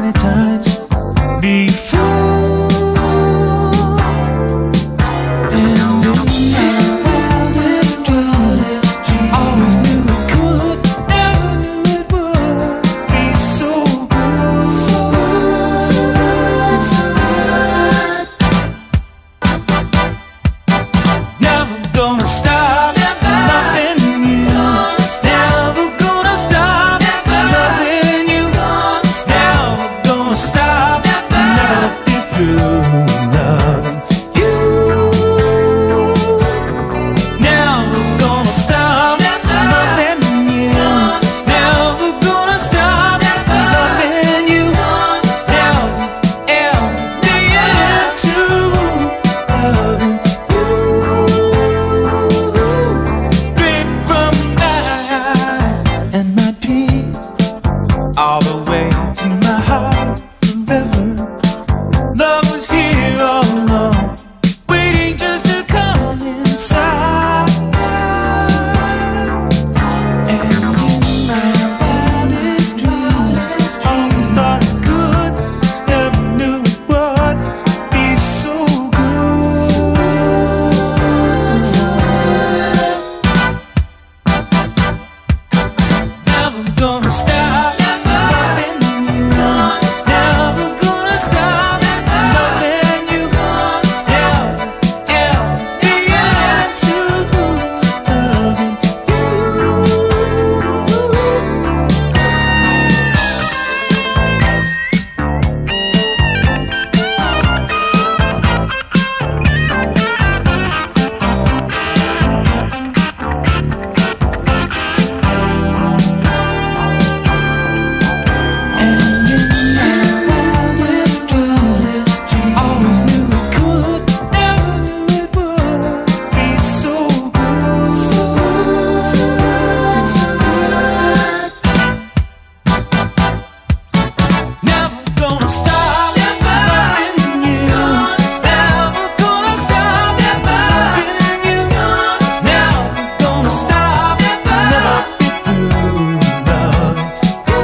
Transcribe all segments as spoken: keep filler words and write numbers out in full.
many times before. And in my wildest dreams, always knew it could, never knew it would be so good, so good, so good. Never gonna stop loving you. Never gonna stop loving you. Never gonna stop, never be through loving you. Never gonna stop loving you. Never gonna stop loving you. Never ever be into loving you. Straight from my eyes and my dreams, all the way to my heart forever. Love was here all along, waiting just to come inside. And in my wildest dreams, always thought it could, never knew it would be so good, so good. Never gonna stop loving you. Never gonna stop loving you. Never ever be into loving you. And in my wildest dreams, always knew it could, never knew it would be so good, so good, so good, so good. Never gonna stop loving you. Never gonna stop loving you. Never gonna stop, never be through loving you.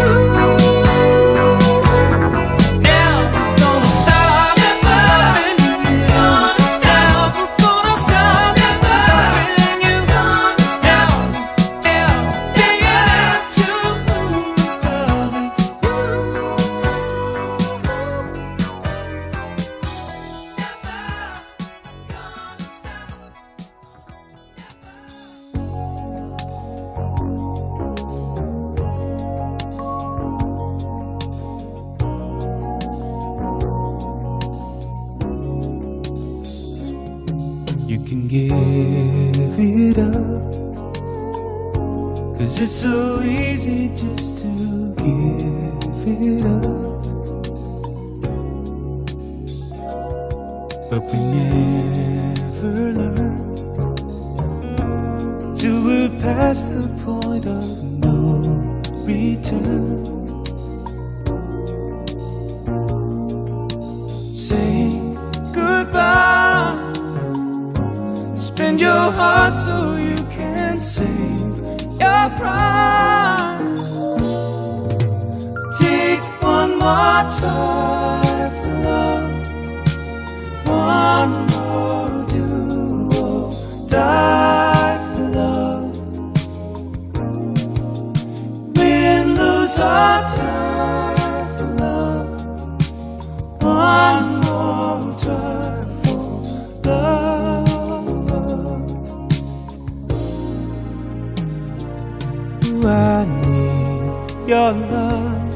Never gonna stop loving you. Never gonna stop loving you. Never ever be into loving You can give it up, 'cause it's so easy just to give it up. But we never learn till we're past the point of no return. Say goodbye, spend your heart so you can save your pride. Take one more try for love, one more do or die for love. Win, lose or tie for love, one more try for love. I need your love,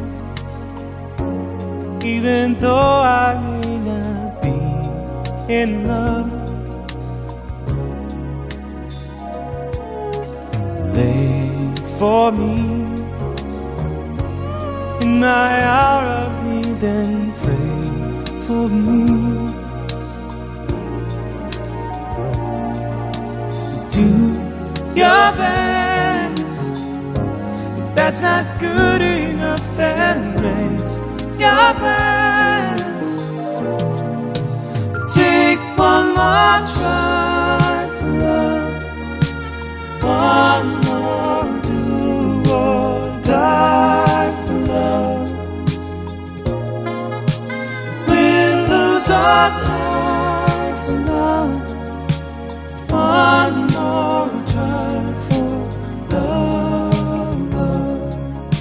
even though I may not be in love. Lay for me in my hour of need, and pray for me. Do your best. If that's not good enough, then raise your best. Take one more try for love, one more do or die for love. our time for love. One more try for love, love.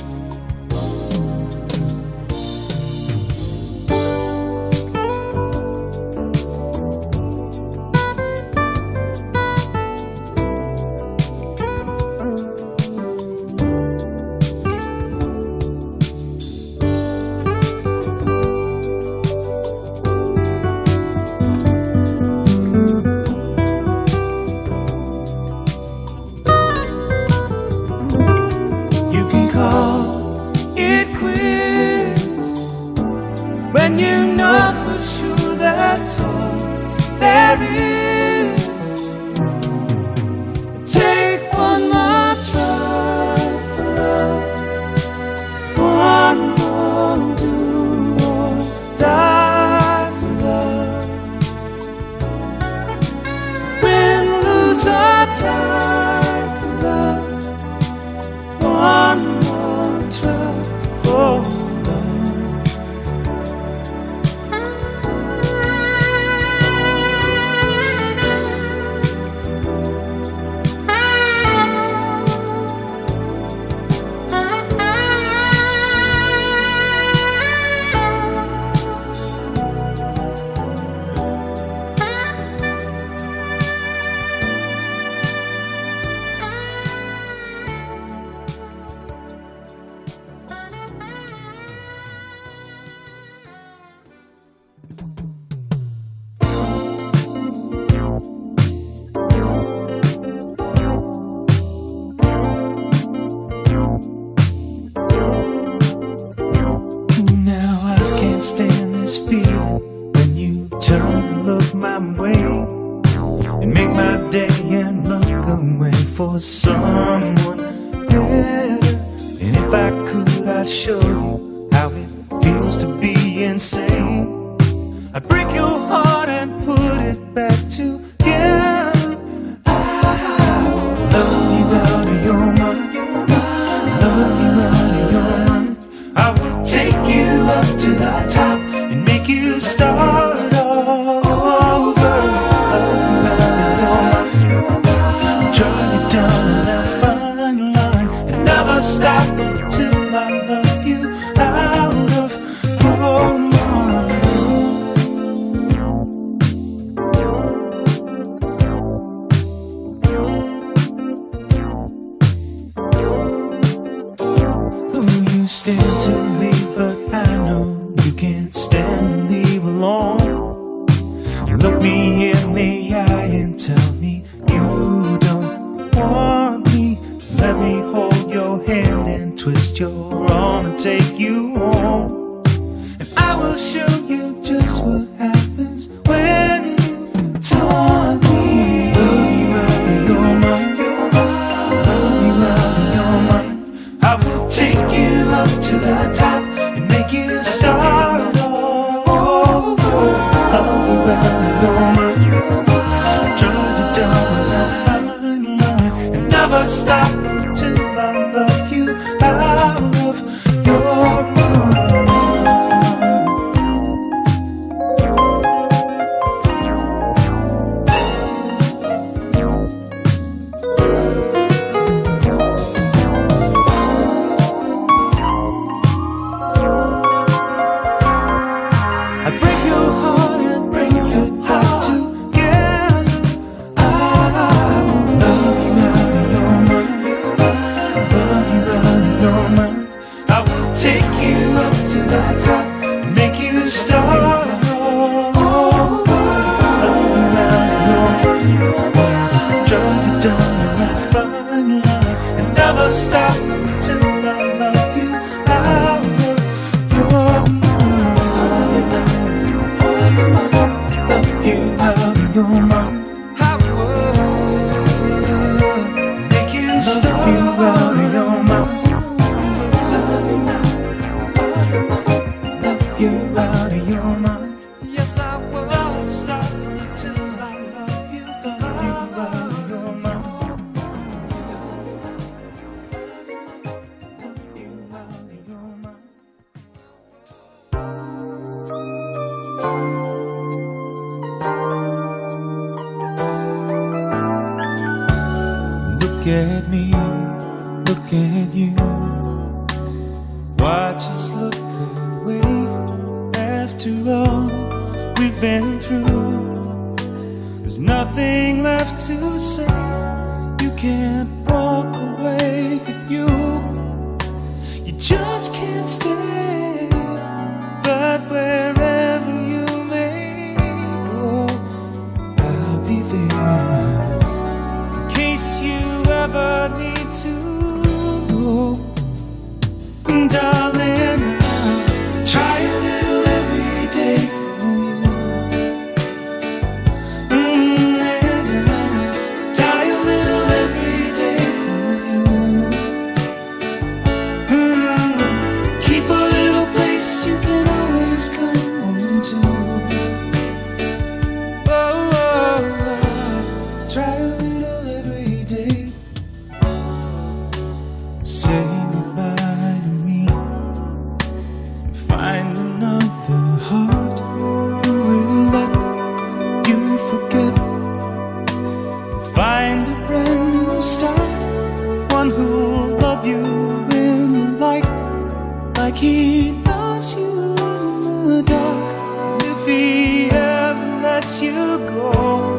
When you know for sure that's all there is. Take one more try for love. One more do or die for love. We'll lose our time for love. One more try for love. Stand this feeling when you turn and look my way and make my day and look away for someone better. And if I could, I'd show you how it feels to be insane. I'd break your heart and put it back together. I love you out of your mind. Love you out of your mind. I will take you up to the top and make you start all over. Love you out of your mind. Drive you down that fine line and never stop till I love you out of your mind. Stand to leave, but I know you can't stand to leave alone. You look me in the eye and tell me you don't want me. Let me hold your hand and twist your arm and take you home. And I will show you just what happens when you taunt me. Love you out of your mind. Love you out of your mind. I will take you up to the top and make you start all over. Love you out of your mind. Drive you down that fine line and never stop till I love you out of your mind. Stop till I love you out of your mind. Love you out of your mind. I would make you stop. Love you out of your mind. Love you out of your mind. Yes, I will stop till I love you. Love you out of your mind. Out of your mind. at me, look at you. Watch us look away. After all we've been through, there's nothing left to say. You can't walk away, but you You just can't stay. But wherever you may go, I'll be there in case you ever need to go. Darling, I'll try a little every day for you. Mm, and I'll die a little every day for you. Mm, keep a little place you can always come home to. Oh, oh, oh. Try a little every day. Say goodbye to me. Find another heart who will let you forget. Find a brand new start, one who'll love you in the light, like he loves you in the dark. And if he ever lets you go,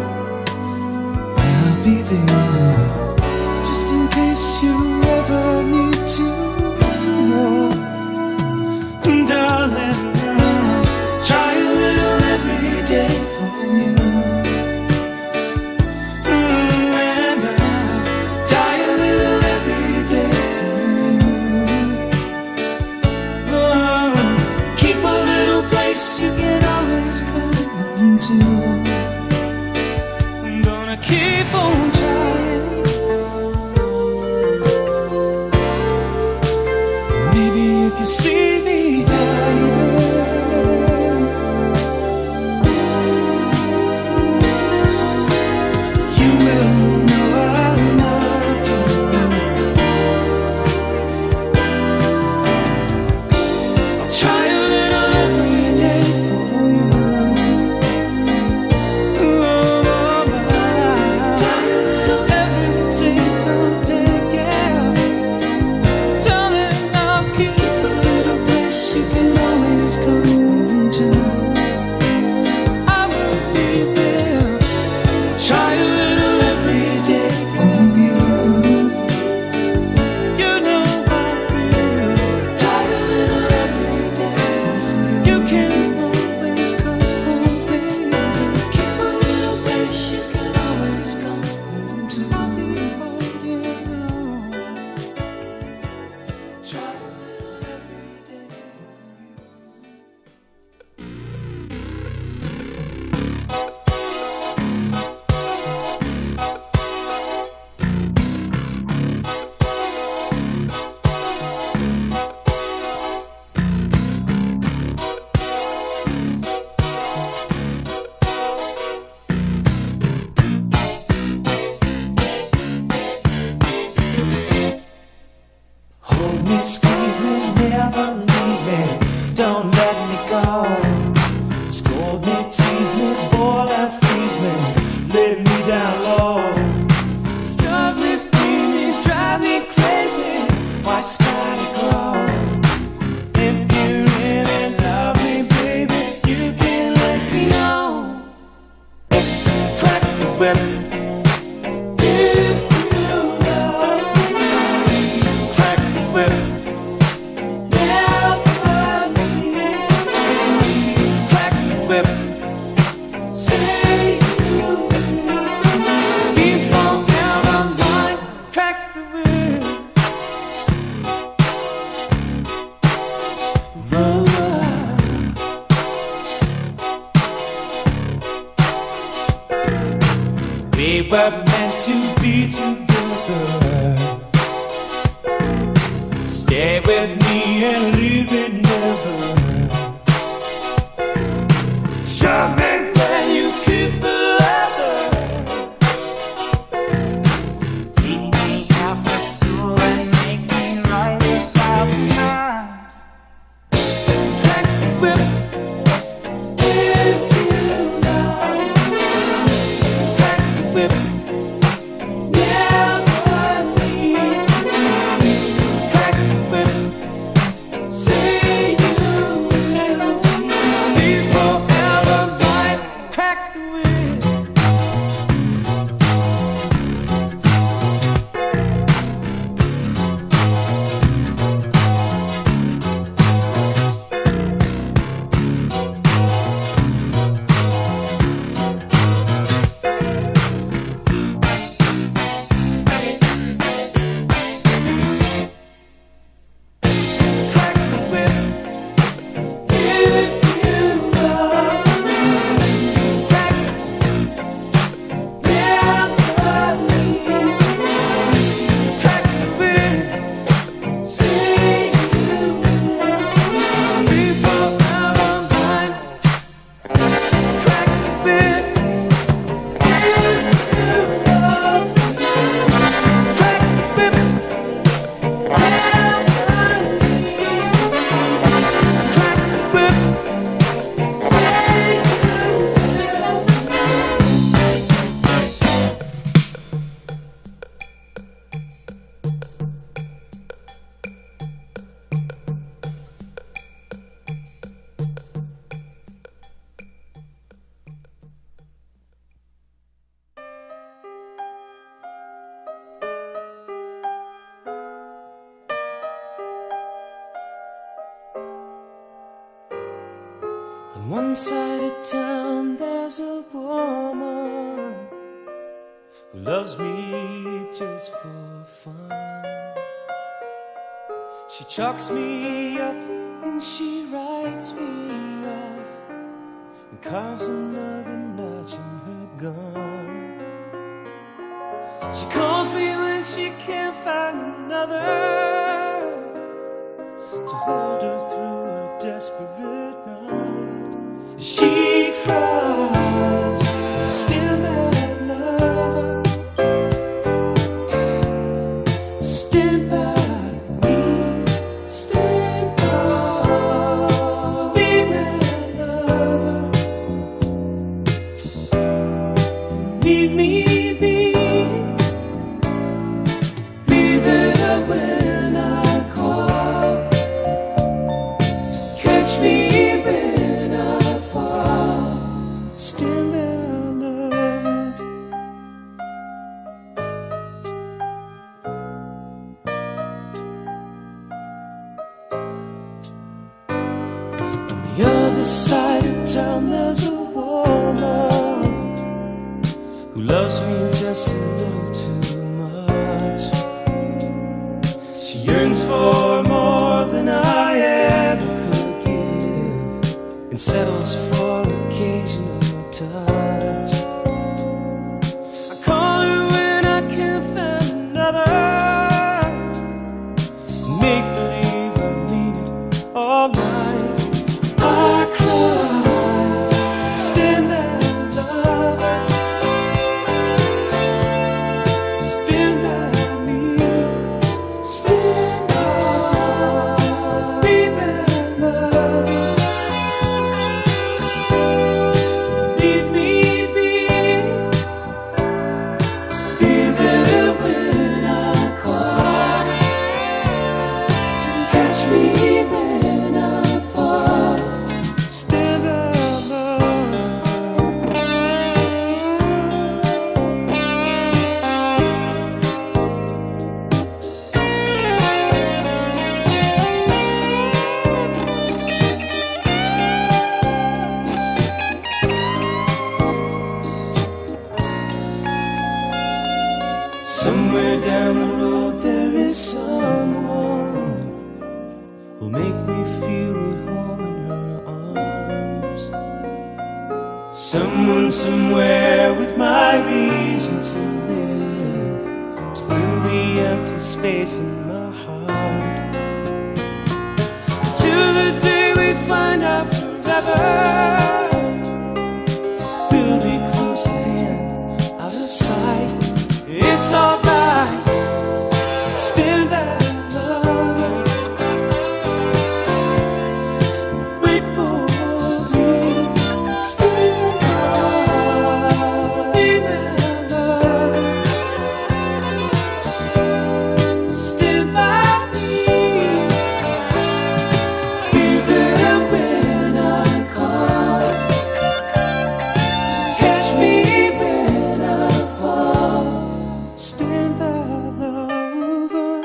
I'll be there, just in case you ever need to know. Darling, I'll try a little every day for you. Mm, and I'll die a little every day for you. Oh, keep a little place you can always come home to. I'm gonna keep on trying. Maybe if you see me dying, you will know I loved you. I'll try a little every day for you. Oh, I'll die a little every single day, yeah. Darling, I'll keep a little place you can always come home to. I will be there. Try a little every day for you. You know I will. Try a little every day. You can always come home, baby. Keep a little place you can always come home to. I'll be holding on. Try a little every day for you. On one side of town there's a woman who loves me just for fun. She chalks me up and she writes me off and carves another notch in her gun. She calls me when she can't find another to hold her through her desperate night. She cries, still that lover, stand by me, stand by me, my lover, leave me be, be there when I call, catch me when I fall, stand there, lover. On the other side of town there's a woman who loves me just a little too much. She yearns for more than I ever could give and settles for occasional touch. I call her when I can't find another, make believe I mean it all night. I cry, stand there, lover, stand by me, stand by me, my lover, leave me be, be there when I call, catch me when I fall, stand by, lover. Somewhere down the road there is someone who'll make me feel at home in her arms. Someone somewhere with my reason to live, to fill the empty space in my heart. Till the day we find out forever, we'll be close at hand, out of sight. It's alright, stand there, lover, wait for me, stand by me, my lover, stand by me, be there when I call, catch me when I fall, stand by, lover.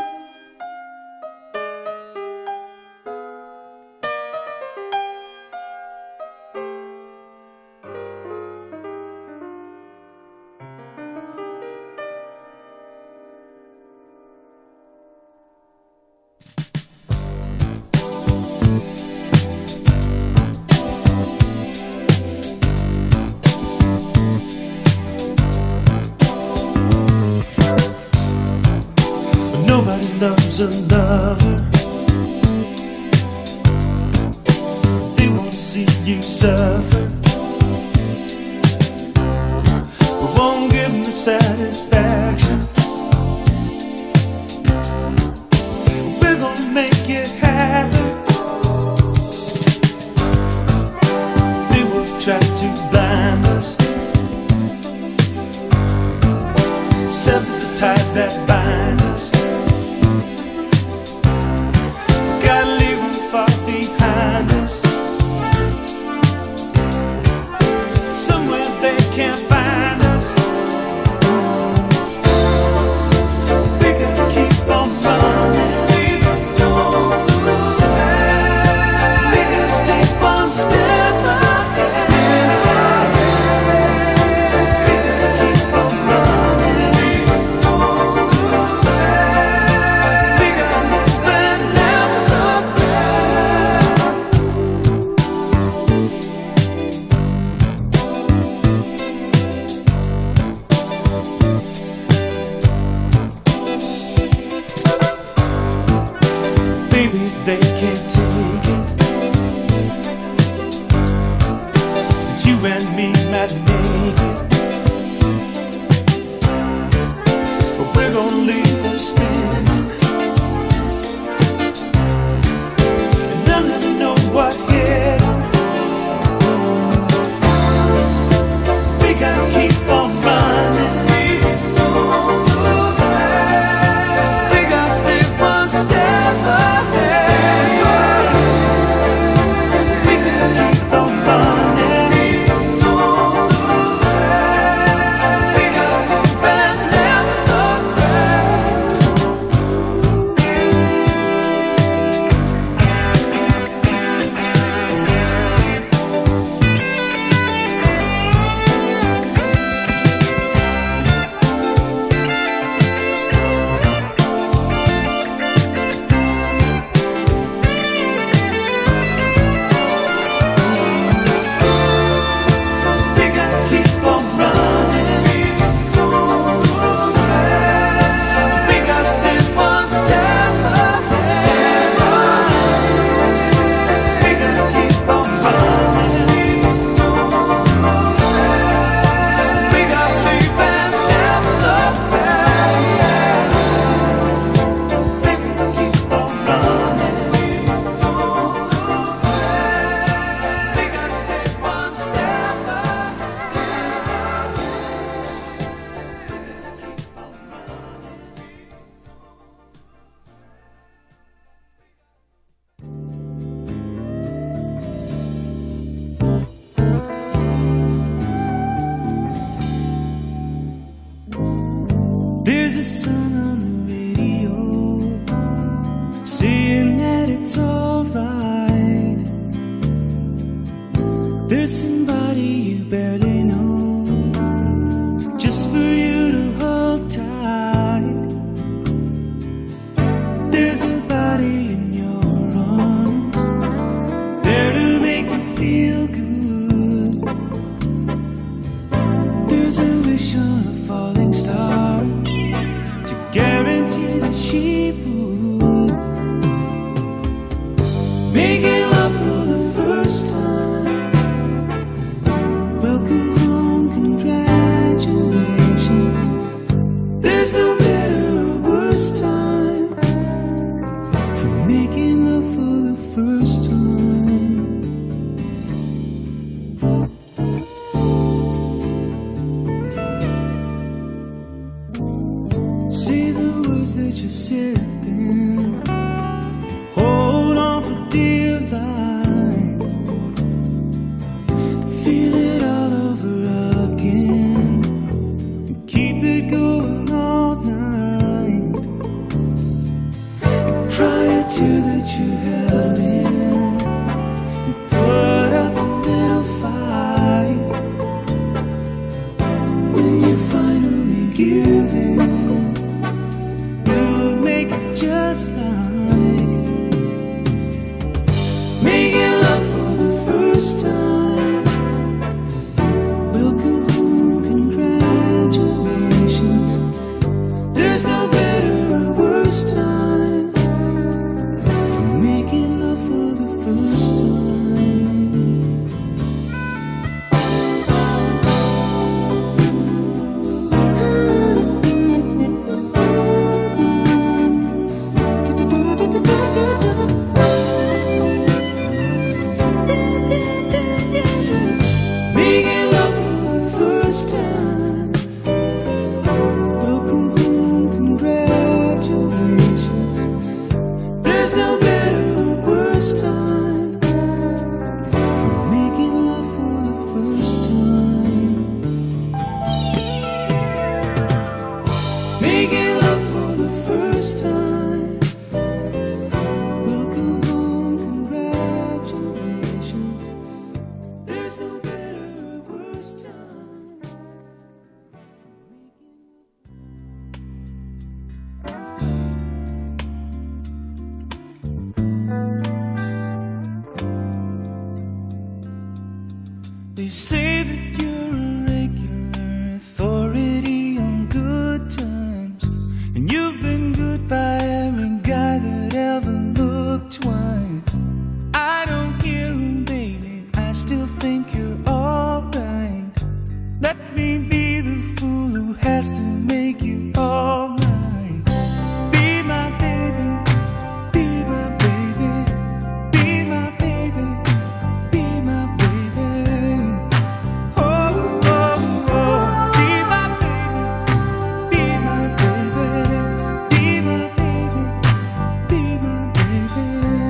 But nobody loves a lover. They won't see you suffer, but won't give them the satisfaction. We're gonna make it happen. They will try to blind us, sever the ties that bind us. Gotta leave them far behind us, somewhere they can't find us. a song on the radio saying that it's alright. There's somebody you barely know, just for you to hold tight. There's a body in your arms, there to make you feel good. There's a wish on a falling star to guarantee that she would make it love for the first time. Welcome home, congratulations. There's no better or worse time for making love for the first time. Say the words that you said then, hold on for dear life. Feel it all over again, keep it going all night. Cry a tear that you held in, put up a little fight. When you finally give in, you'll make it just like making love for the first time. Welcome home, congratulations. There's no better or worse time for making love for the first making love for the first time. Welcome home, congratulations. There's no better or worse time for making love for the first time. Making love for the first time. Welcome home, congratulations. There's no better or worse time for making. They say that you're a regular authority on good times, and you've been good by every guy that ever looked twice. I don't hear 'em, baby, I still think you're alright. Let me be the fool who has to make you alright. Be my baby, be my baby, be my baby, be my baby. Oh, oh, oh. Be my baby, be my baby, be my baby, be my baby.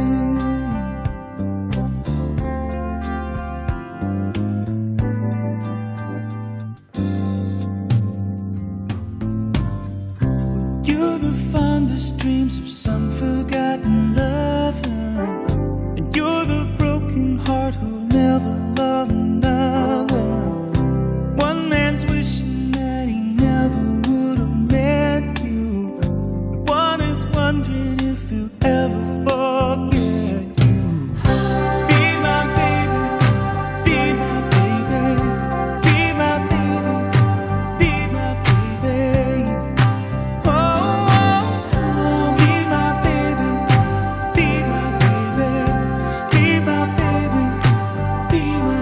You're the fondest dreams of some forgotten lover, and you're the broken heart who'll never love another. One man's wishing that he never would have met you, one is wondering if he'll ever forget you. Be my baby, be my baby, be my baby, be my baby. Oh, be my baby, be my baby, be my baby, be my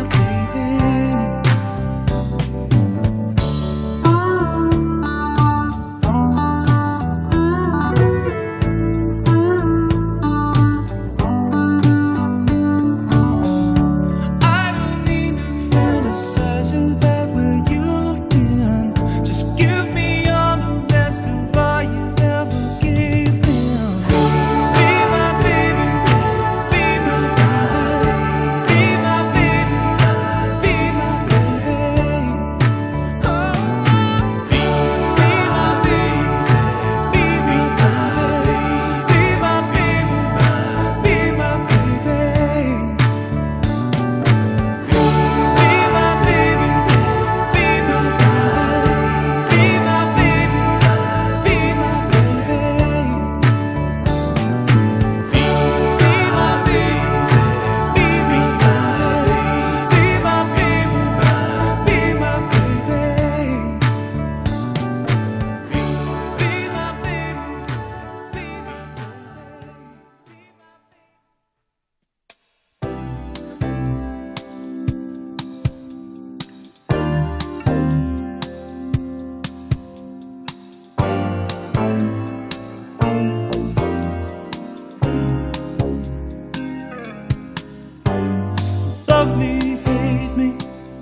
love me, hate me,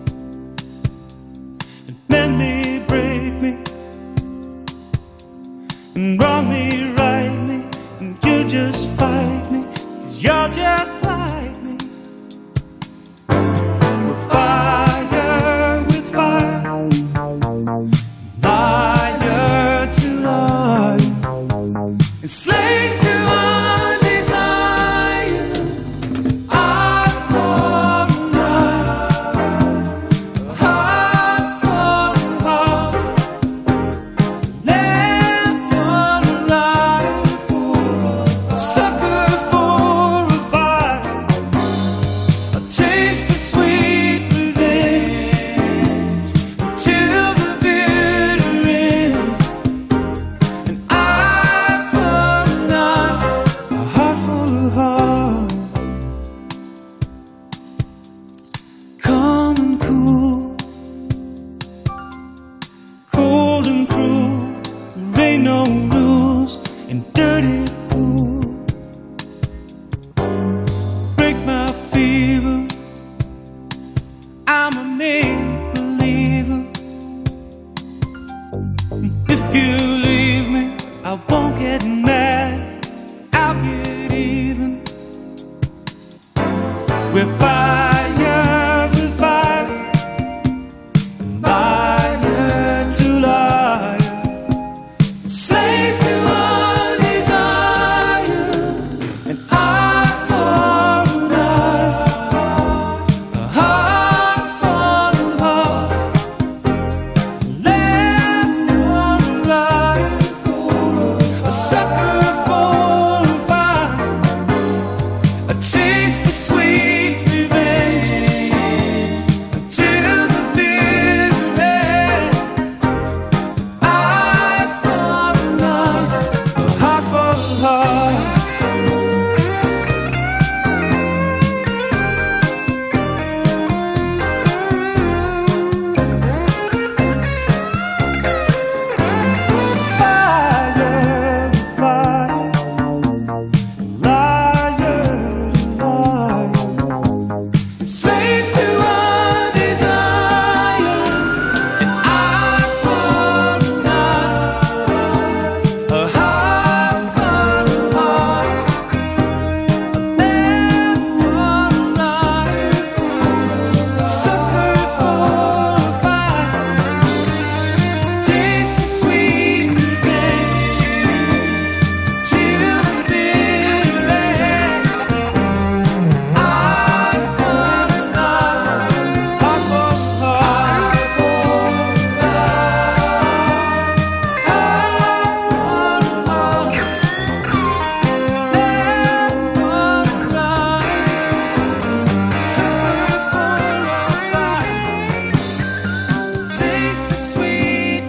and mend me, break me, and wrong me, right me, and you just fight me, 'cause you're just like me. With fire, with fire, liar to liar, and slaves to our desire. Eye for an eye, heart for a heart, live for a life, a sucker for a fight, a taste of sweet revenge till the bitter end. An eye for an eye, a heart for a heart. Calm and cool, cold and cruel. There ain't no rules in dirty pool. Break my fever, I'm a make-believer. If you leave me, I won't get mad, I'll get even. With fire, with fire, liar to liar, slaves to our desire. An eye for an eye, a heart for a heart, left for a life, a sucker for a fight, a taste of sweet revenge till the bitter end. Eye for an eye, a heart for a heart. Fire, fire, liar, liar, slaves to our desire. An eye for an eye, a heart for a heart, a man for a life, a sucker for a fight, taste of sweet revenge till the bitter end. Eye for an eye, heart for a heart, heart for a heart, left for a life, sucker for a fight, taste of sweet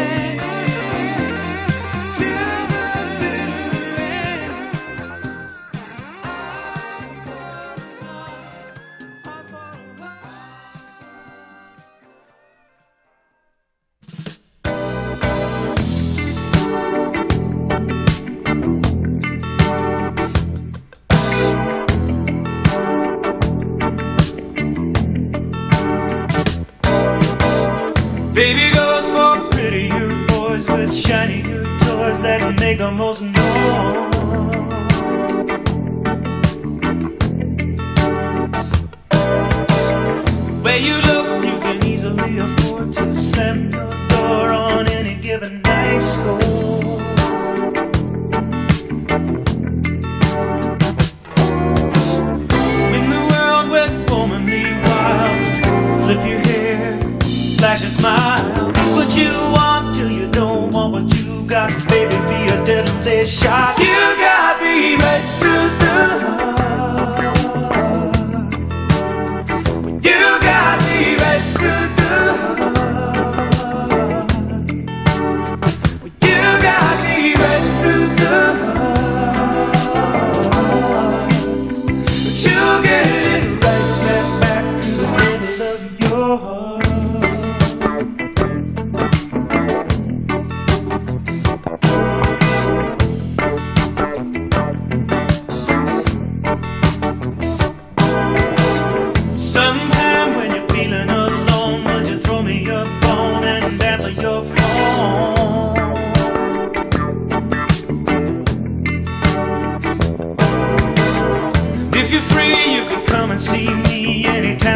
revenge till the bitter end. Heart for a heart. Baby goes for prettier boys with shinier toys that make the most noise. Where you look, you can easily afford to slam your door on any given night score. In the world with womanly wiles, flip your hair, flash a smile. What you want till you don't want what you got, baby, be a deadly shot. You got me right through the heart. You got me right through the heart. You got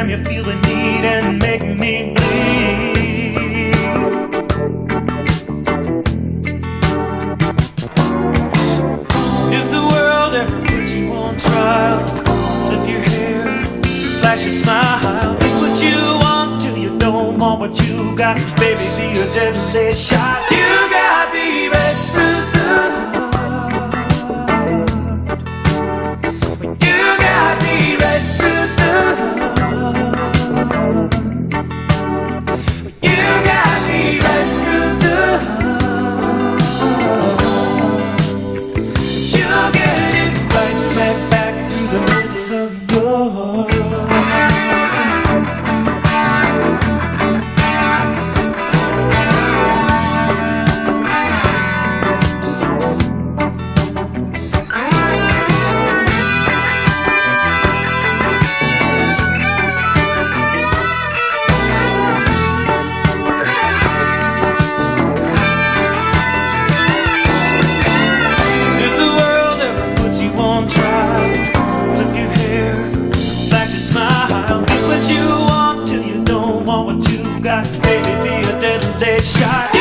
Anytime you feel the need and make me bleed. If the world ever puts you on trial, flip your hair, flash a smile. Get what you want till you don't want what you got. Baby, be a deadly shot. You got me right through the heart. You got me right through the heart. You got me right through the heart. You'll get it right smack back through the middle of your heart. Baby, be a deadly shot.